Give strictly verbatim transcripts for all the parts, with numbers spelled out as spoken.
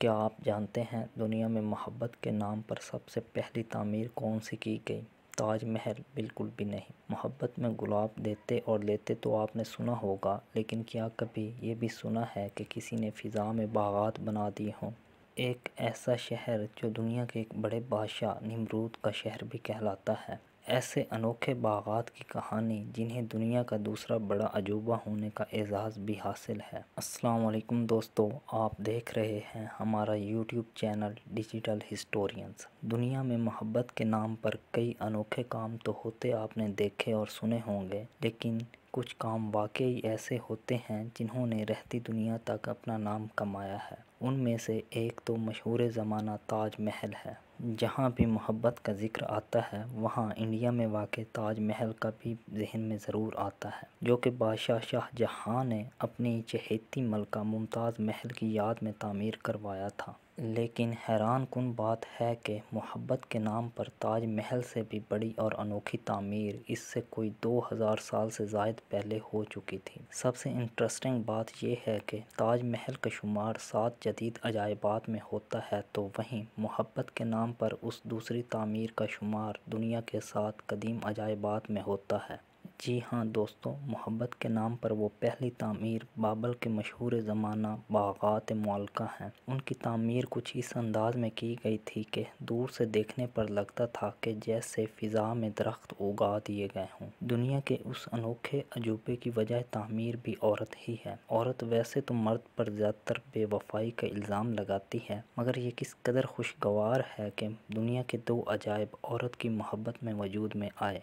کیا آپ جانتے ہیں دنیا میں محبت کے نام پر سب سے پہلی تعمیر کون سی کی گئی؟ تاج محل؟ بالکل بھی نہیں۔ محبت میں گلاب دیتے اور لیتے تو آپ نے سنا ہوگا، لیکن کیا کبھی یہ بھی سنا ہے کہ کسی نے فضا میں باغات بنا دیے ہوں؟ ایک ایسا شہر جو دنیا کے ایک بڑے بادشاہ نمرود کا شہر بھی کہلاتا ہے۔ ایسے انوکھے باغات کی کہانی جنہیں دنیا کا دوسرا بڑا عجوبہ ہونے کا اعزاز بھی حاصل ہے۔ السلام علیکم دوستو، آپ دیکھ رہے ہیں ہمارا یوٹیوب چینل ڈیجیٹل ہسٹورینز۔ دنیا میں محبت کے نام پر کئی انوکھے کام تو ہوتے آپ نے دیکھے اور سنے ہوں گے، لیکن کچھ کام واقعی ایسے ہوتے ہیں جنہوں نے رہتی دنیا تک اپنا نام کمایا ہے۔ ان میں سے ایک تو مشہور زمانہ تاج محل ہے۔ جہاں بھی محبت کا ذکر آتا ہے وہاں انڈیا میں واقع تاج محل کا بھی ذہن میں ضرور آتا ہے، جو کہ بادشاہ شاہ جہاں نے اپنی چہیتی ملکہ ممتاز محل کی یاد میں تعمیر کروایا تھا۔ لیکن حیران کن بات ہے کہ محبت کے نام پر تاج محل سے بھی بڑی اور انوکھی تعمیر اس سے کوئی دو ہزار سال سے زائد پہلے ہو چکی تھی۔ سب سے انٹرسٹنگ بات یہ ہے کہ تاج محل کا شمار سات جدید عجائبات میں ہوتا ہے، تو وہیں محبت کے نام پر اس دوسری تعمیر کا شمار دنیا کے سات قدیم عجائبات میں ہوتا ہے۔ جی ہاں دوستو، محبت کے نام پر وہ پہلی تعمیر بابل کے مشہور زمانہ باغات معلقہ ہیں۔ ان کی تعمیر کچھ اس انداز میں کی گئی تھی کہ دور سے دیکھنے پر لگتا تھا کہ جیسے فضا میں درخت اگا دیے گئے ہوں۔ دنیا کے اس انوکھے عجوبے کی وجہ تعمیر بھی عورت ہی ہے۔ عورت ویسے تو مرد پر زیادہ تر بے وفائی کا الزام لگاتی ہے، مگر یہ کس قدر خوشگوار ہے کہ دنیا کے دو عجائب عورت کی محبت میں وجود میں آئے۔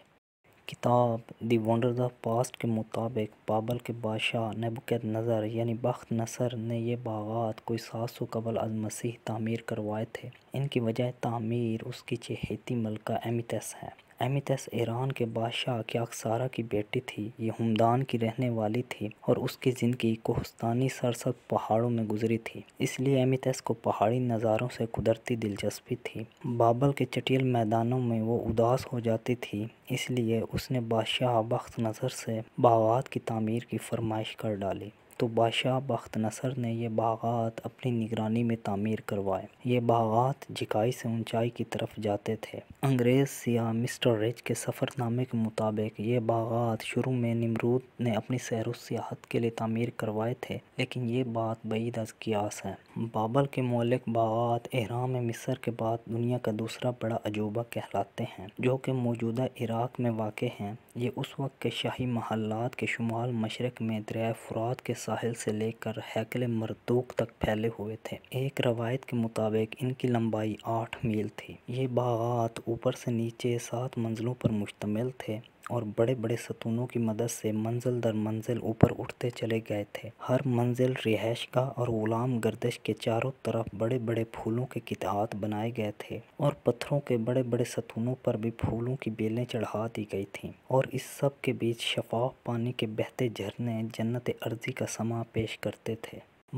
کتاب دی ونڈرز آف پاسٹ کے مطابق بابل کے بادشاہ نیبوکد نظر یعنی بخت نصر نے یہ باغات کوئی سات سو قبل از مسیح تعمیر کروائے تھے۔ ان کی وجہ تعمیر اس کی چہیتی ملکہ امیتس ہے۔ امیتس ایران کے بادشاہ کیاکسارا کی بیٹی تھی۔ یہ ہمدان کی رہنے والی تھی اور اس کی زندگی کوہستانی سرسبز پہاڑوں میں گزری تھی، اس لیے امیتس کو پہاڑی نظاروں سے قدرتی دلچسپی تھی۔ بابل کے چٹیل میدانوں میں وہ اداس ہو جاتی تھی، اس لیے اس نے بادشاہ بخت نصر سے باغات کی تعمیر کی فرمائش کر ڈالی، تو بادشاہ بخت نصر نے یہ باغات اپنی نگرانی میں تعمیر کروائے۔ یہ باغات جھکائی سے اونچائی کی طرف جاتے تھے۔ انگریز سیاح مسٹر رچ کے سفر نامے کے مطابق یہ باغات شروع میں نمرود نے اپنی سیر و سیاحت کے لیے تعمیر کروائے تھے، لیکن یہ بات بعید از قیاس ہے۔ بابل کے معلق باغات اہرام مصر کے بعد دنیا کا دوسرا بڑا عجوبہ کہلاتے ہیں، جو کہ موجودہ عراق میں واقع ہیں۔ یہ اس وقت کے شاہی محلات کے شمال مشرق میں دریائے فرات کے ساحل سے لے کر ہیکل مردوک تک پھیلے ہوئے تھے۔ ایک روایت کے مطابق ان کی لمبائی آٹھ میل تھی۔ یہ باغات اوپر سے نیچے سات منزلوں پر مشتمل تھے اور بڑے بڑے ستونوں کی مدد سے منزل در منزل اوپر اٹھتے چلے گئے تھے۔ ہر منزل رہائش گاہ اور غلام گردش کے چاروں طرف بڑے بڑے پھولوں کے قطعات بنائے گئے تھے اور پتھروں کے بڑے بڑے ستونوں پر بھی پھولوں کی بیلیں چڑھا دی گئی تھیں، اور اس سب کے بیچ شفاف پانی کے بہتے جھرنے جنت ارضی کا سماں پیش کرتے تھے۔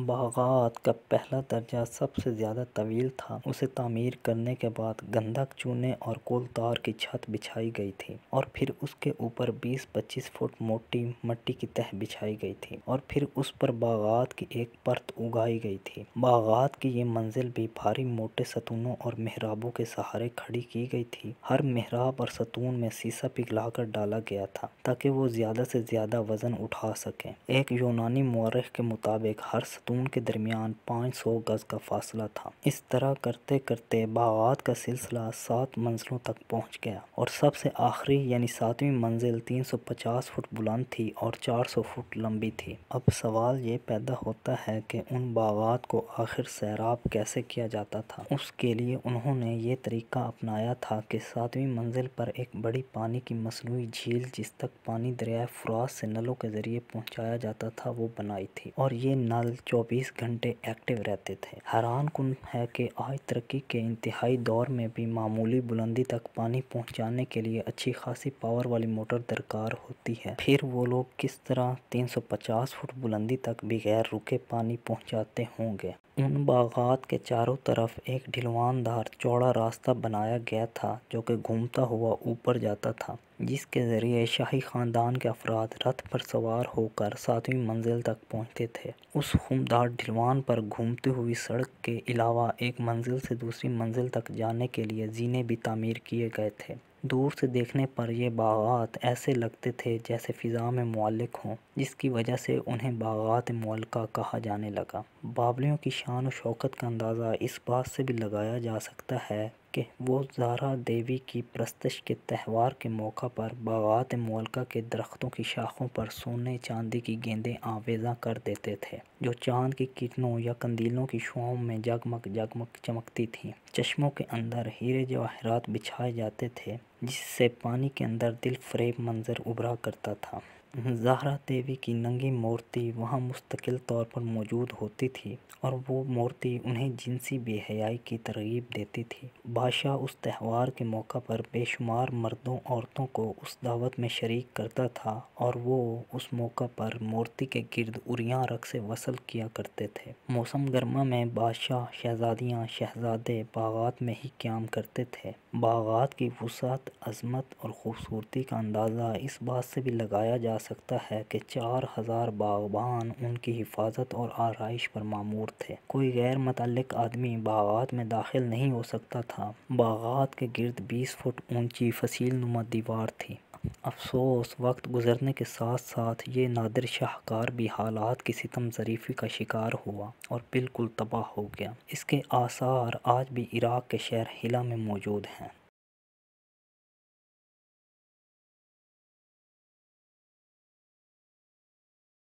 باغات کا پہلا درجہ سب سے زیادہ طویل تھا۔ اسے تعمیر کرنے کے بعد گندھک چونے اور کول تار کی چھت بچھائی گئی تھی، اور پھر اس کے اوپر بیس پچیس فٹ موٹی مٹی کی تہ بچھائی گئی تھی، اور پھر اس پر باغات کی ایک پرت اگائی گئی تھی۔ باغات کی یہ منزل بھی بھاری موٹے ستونوں اور محرابوں کے سہارے کھڑی کی گئی تھی۔ ہر محراب اور ستون میں سیسا پگھلا کر ڈالا گیا تھا تاکہ وہ زیادہ سے زیادہ وزن اٹھا سکیں۔ ایک یونانی مورخ کے مطابق ہر ستون کے درمیان پانچ سو گز کا فاصلہ تھا۔ اس طرح کرتے کرتے باغات کا سلسلہ سات منزلوں تک پہنچ گیا، اور سب سے آخری یعنی ساتویں منزل تین سو پچاس فٹ بلند تھی اور چار سو فٹ لمبی تھی۔ اب سوال یہ پیدا ہوتا ہے کہ ان باغات کو آخر سیراب کیسے کیا جاتا تھا؟ اس کے لیے انہوں نے یہ طریقہ اپنایا تھا کہ ساتویں منزل پر ایک بڑی پانی کی مصنوعی جھیل جس تک پانی دریائے فرات سے نلوں کے ذریعے پہنچایا جاتا تھا وہ بنائی تھی، اور یہ نل چوبیس گھنٹے ایکٹیو رہتے تھے۔ حیران کن ہے کہ آج ترقی کے انتہائی دور میں بھی معمولی بلندی تک پانی پہنچانے کے لیے اچھی خاصی پاور والی موٹر درکار ہوتی ہے۔ پھر وہ لوگ کس طرح تین سو پچاس فٹ بلندی تک بغیر رکے پانی پہنچاتے ہوں گے؟ ان باغات کے چاروں طرف ایک ڈھلوان دار چوڑا راستہ بنایا گیا تھا جو کہ گھومتا ہوا اوپر جاتا تھا۔ جس کے ذریعے شاہی خاندان کے افراد رتھ پر سوار ہو کر ساتویں منزل تک پہنچتے تھے۔ اس خمدار ڈھلوان پر گھومتی ہوئی سڑک کے علاوہ ایک منزل سے دوسری منزل تک جانے کے لیے زینے بھی تعمیر کیے گئے تھے۔ دور سے دیکھنے پر یہ باغات ایسے لگتے تھے جیسے فضا میں معلق ہوں، جس کی وجہ سے انہیں باغات معلقہ کہا جانے لگا۔ بابلیوں کی شان و شوکت کا اندازہ اس بات سے بھی لگایا جا سکتا ہے کہ وہ زہرا دیوی کی پرستش کے تہوار کے موقع پر باغات معلقہ کے درختوں کی شاخوں پر سونے چاندی کی گیندیں آویزاں کر دیتے تھے، جو چاند کی کرنوں یا قندیلوں کی شعاؤں میں جگمگ جگمگ چمکتی تھیں۔ چشموں کے اندر ہیرے جواہرات بچھائے جاتے تھے، جس سے پانی کے اندر دل فریب منظر ابھرا کرتا تھا۔ زہرا دیوی کی ننگی مورتی وہاں مستقل طور پر موجود ہوتی تھی اور وہ مورتی انہیں جنسی بے حیائی کی ترغیب دیتی تھی۔ بادشاہ اس تہوار کے موقع پر بے شمار مردوں عورتوں کو اس دعوت میں شریک کرتا تھا اور وہ اس موقع پر مورتی کے گرد عریاں رقص وصل کیا کرتے تھے۔ موسم گرما میں بادشاہ، شہزادیاں، شہزادے باغات میں ہی قیام کرتے تھے۔ باغات کی وسعت، عظمت اور خوبصورتی کا اندازہ اس بات سے بھی لگایا جا سکتا ہے کہ چار ہزار باغبان ان کی حفاظت اور آرائش پر مامور تھے۔ کوئی غیر متعلق آدمی باغات میں داخل نہیں ہو سکتا تھا۔ باغات کے گرد بیس فٹ اونچی فصیل نما دیوار تھی۔ افسوس، وقت گزرنے کے ساتھ ساتھ یہ نادر شاہکار بھی حالات کی ستم ظریفی کا شکار ہوا اور بالکل تباہ ہو گیا۔ اس کے آثار آج بھی عراق کے شہر حلہ میں موجود ہیں۔